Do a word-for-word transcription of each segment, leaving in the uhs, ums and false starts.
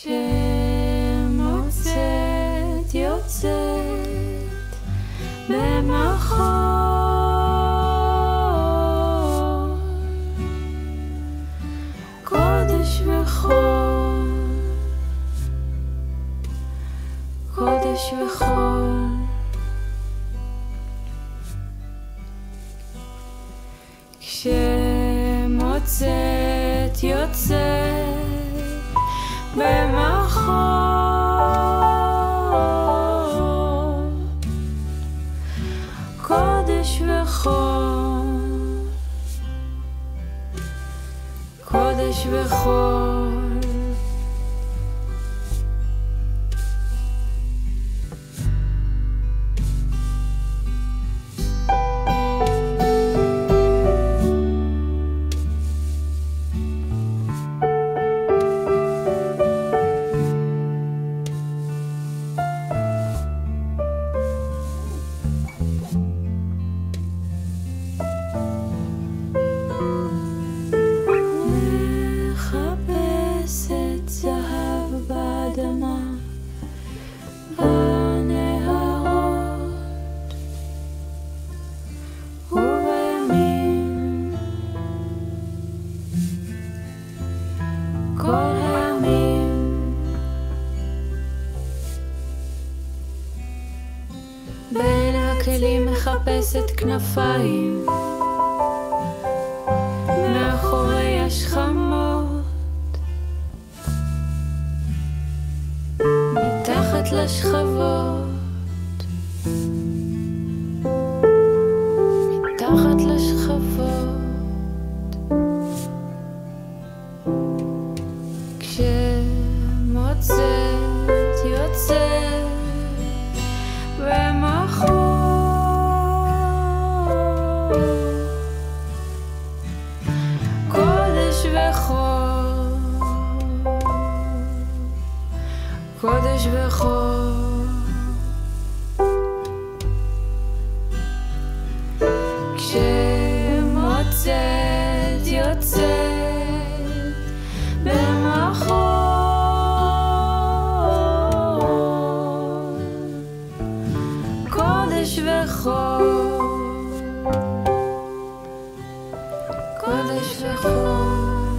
כשמוצאת יוצאת במחול קודש וחול, קודש וחול. כשמוצאת יוצאת במחול קודש וחול, קודש וחול. בין הכלים מחפשת כנפיים, מאחורי השכמות, מתחת לשכבות, מתחת לשכבות. כשמוצאת יוצאת במחול קודש וחול, קודש וחול. כשמוצאת יוצאת במחול קודש וחול, קודש וחול.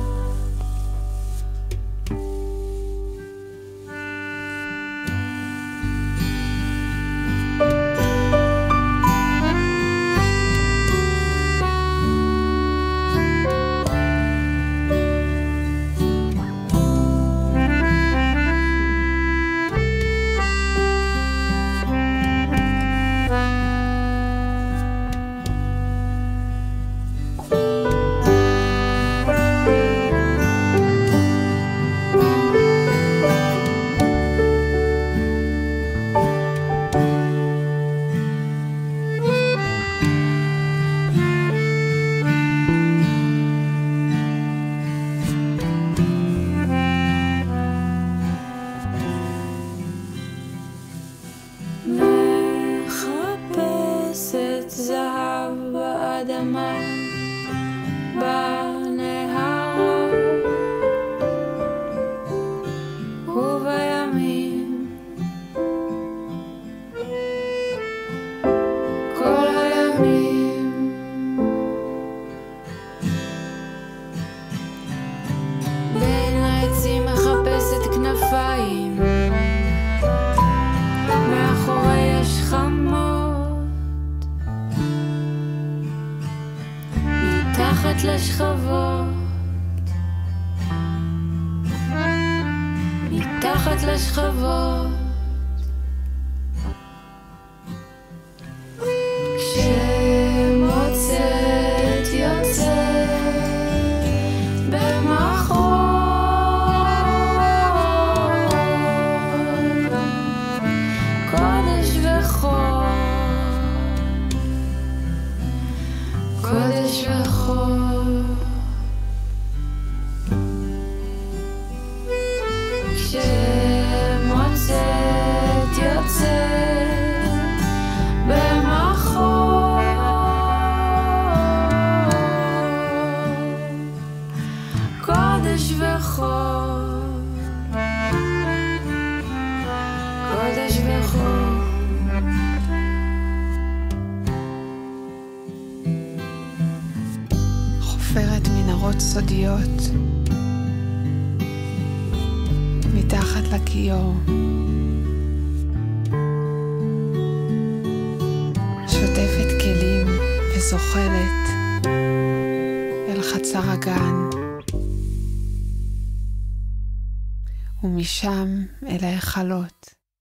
מחפשת זהב באדמה, בנהרות ובימים, כל הימים. בין העצים מחפשת כנפיים, מאחורי השכמות, מתחת לשכבות, מתחת לשכבות. כשמוצאת יוצאת במחול קודש וחול, קודש וחול. כשמוצאת יוצאת במחול קודש וחול, חופרת מנהרות סודיות מתחת לכיור, שוטפת כלים וזוחלת אל חצר הגן, ומשם אל ההיכלות.